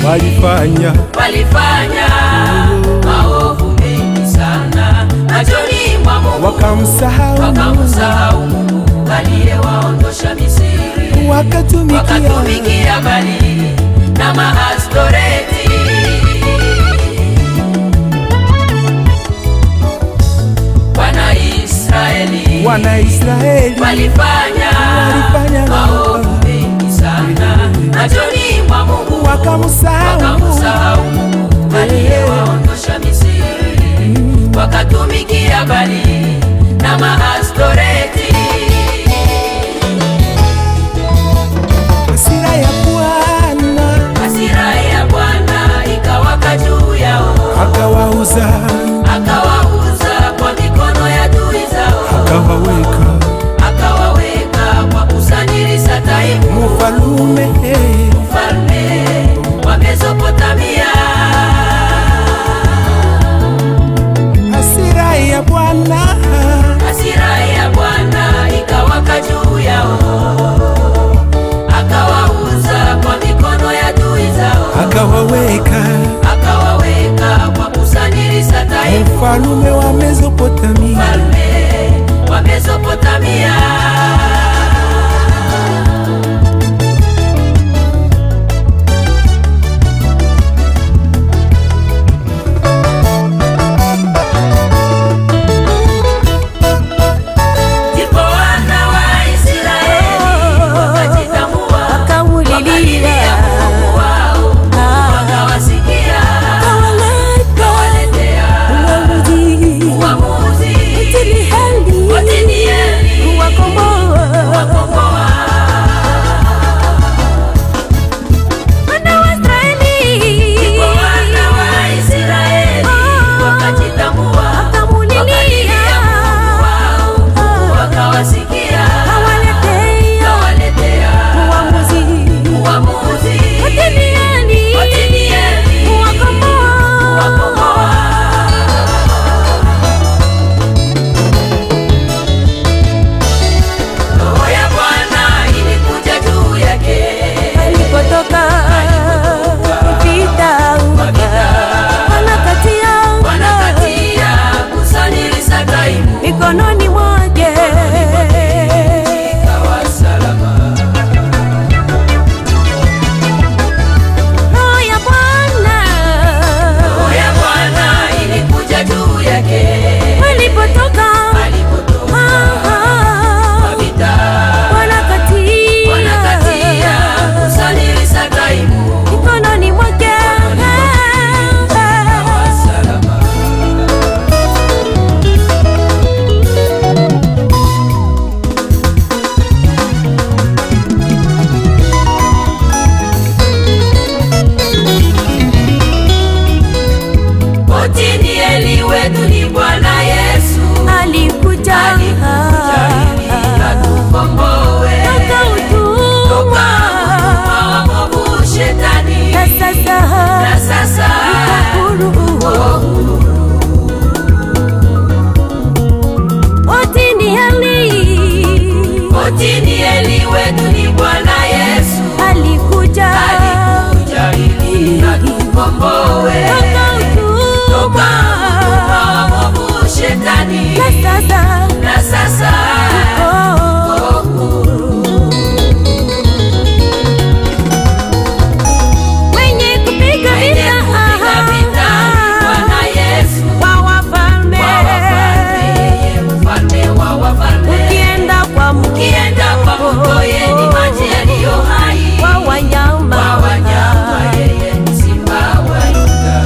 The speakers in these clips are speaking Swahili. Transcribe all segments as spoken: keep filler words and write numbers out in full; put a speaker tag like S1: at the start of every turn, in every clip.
S1: walifanya
S2: walifanya maovu mengi sana machoni mwa Mungu,
S1: wakamsahau
S2: wakamsahau Mungu aliyewaondosha Misri,
S1: wakatumikia
S2: wakatumikia Bali na Maastoreti. Wana Israeli
S1: wana Israeli
S2: walifanya
S1: walifanya
S2: maovu mengi sana machoni mwa Mungu,
S1: wakamsahau
S2: wakamsahau Mungu aliyewaondosha Misri, wakatumikia Bali na Maastoreti.
S1: hasira ya Bwana
S2: hasira ya Bwana ikawaka juu yao,
S1: akawauza
S2: akawauza kwa mikono ya adui zao,
S1: akawaweka
S2: akawaweka kwa kusanyiriza taimu,
S1: mfalume
S2: mfalme wa Mesopotamia.
S1: hasira ya Bwana
S2: hasira ya Bwana ikawaka juu yao, akawauza kwa mikono ya adui zao,
S1: akawaweka
S2: akawaweka kwa kusanyiriza taimu,
S1: mfalume wa Mesopotamia,
S2: mfalme wa Mesopotamia. Ndipo wana wa Israeli wakajitambua, wakalilia Mungu wao, wakawasikia, wakawaletea uamuzi, Otinieli kuwakomboa. Ndipo wana wa Israeli wakajitambua, wakalilia Mungu wao, wakawasikia, wakawaletea uamuzi, Otinieli kuwakomboa. Roho ya Bwana ilikuja juu yake,
S3: alipotoka vita
S2: wanakatia kusanyiriza taimu,
S3: mikononi mwake,
S2: ikawa salama.
S3: roho ya Bwana
S2: Roho ya Bwana ilikuja juu yake,
S3: alipotoka
S2: alipotoka vita,
S3: wanakatia
S2: wanakatia kusanyiriza taimu,
S3: mikononi mwake,
S2: ikawa salama. Otinieli wetu ni Bwana Yesu,
S3: alikuja
S2: alikuja ili atukomboe
S3: toka utumwa,
S2: toka utumwa wa mwovu Shetani,
S3: na sasa
S2: na sasa
S3: huru. Otinieli
S2: Otinieli wetu ni Bwana Yesu,
S3: alikuja
S2: alikuja ili atukomboe
S3: toka
S2: toka
S3: utumwa,
S2: utumwa wa mwovu Shetani,
S3: na sasa
S2: na sasa
S3: mwenye kupiga
S2: mwenye
S3: vita
S2: kupiga vita ni Bwana Yesu,
S3: wa wafalme,
S2: wa wafalme, yeye mfalme wa wafalme.
S3: ukienda kwa
S2: Ukienda kwa mto yenye maji yaliyo hai,
S3: wa wanyama,
S2: wa wanyama yeye ni simba wa Yuda.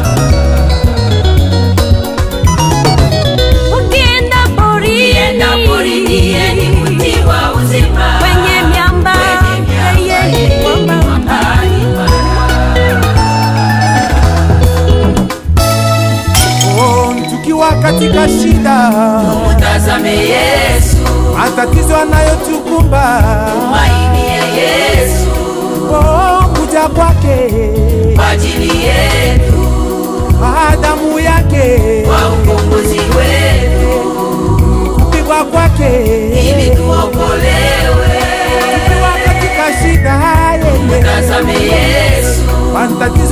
S3: ukienda porini,
S2: Ukienda porini yeye ni mti wa uzima,
S3: kwenye miamba,
S2: kwenye miamba
S3: yeye ni
S2: yeye ni
S3: mwamba.
S2: mwamba imara.
S1: oh, tukiwa katika shida,
S2: Mtazame Yesu,
S1: matatizo anayotukumba,
S2: tumainie Yesu,
S1: oh, kuja kwake
S2: kwa ajili yetu,
S1: damu yake,
S2: kwa ukombozi wetu,
S1: kupigwa kwake
S2: ili tuokolewe.
S1: tukiwa katika shida, yeye
S2: Mtazame Yesu,
S1: matatizo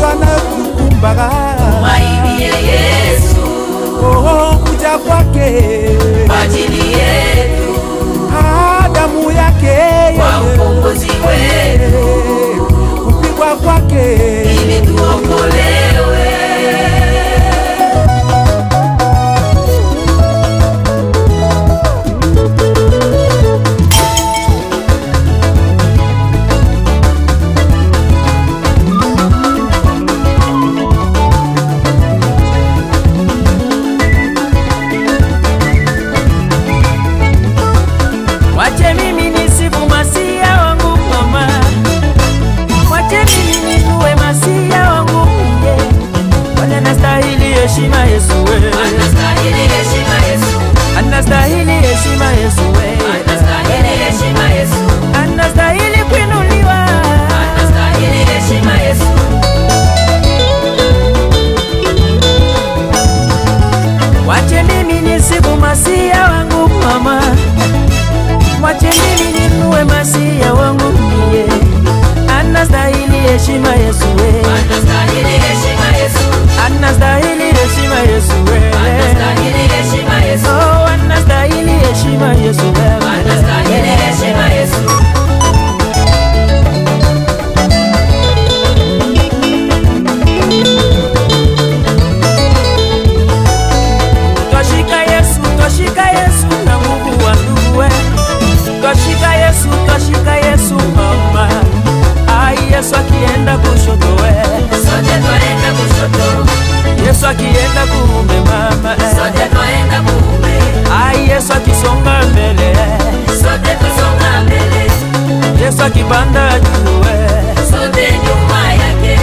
S3: Yesu we.
S2: Anastahili heshima Yesu.
S3: Anastahili heshima Yesu we.
S2: Anastahili heshima Yesu.
S3: Anastahili kuinuliwa.
S2: Anastahili heshima Yesu.
S3: Wache mimi nisifu masia wangu mama, wache mimi ninue masia wangu mie. Anastahili heshima Yesu we.
S2: Anastahili heshima Yesu.
S3: Anastahili heshima Yesu we.
S2: Anastahili heshima Yesu.
S3: Oh, anastahili heshima Yesu we.
S2: Anastahili heshima Yesu.
S3: Twashika Yesu, twashika Yesu na nguvu wa ndugu we. Twashika Yesu, twashika Yesu mama. Ai, Yesu akienda kushoto we.
S2: Sote twaenda kushoto.
S3: Yesu akienda kuume mama.
S2: Sote twaenda kuume.
S3: Ai, Yesu akisonga mbele.
S2: Sote tusonga mbele.
S3: Yesu akipanda juu we.
S2: Sote nyuma yake.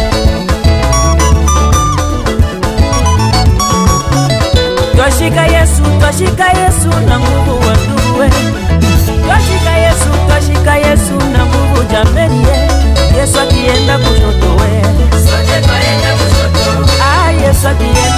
S3: Twashika Yesu, twashika Yesu na nguvu wa ndugu we. Twashika Yesu, twashika Yesu na nguvu jameni ye. Yesu akienda kushoto we.
S2: Sote twaenda kushoto.
S3: Ah, Yesu akienda